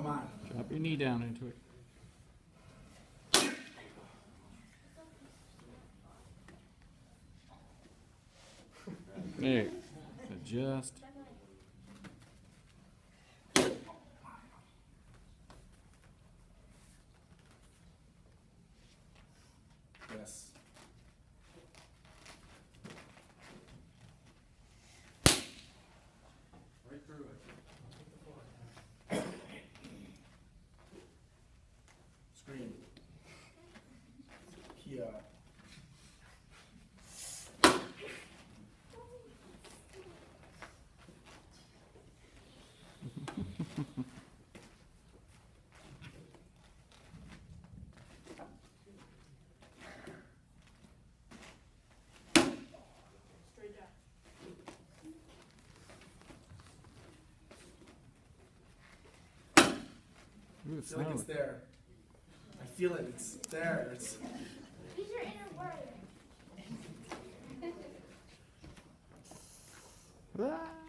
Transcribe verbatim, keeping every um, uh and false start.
Come on. Drop your knee down into it. There. Adjust. Yes. Right through it. Screen. Here. Ooh, I feel like it's there. I feel it. It's there. It's. Use your inner warrior. Ah.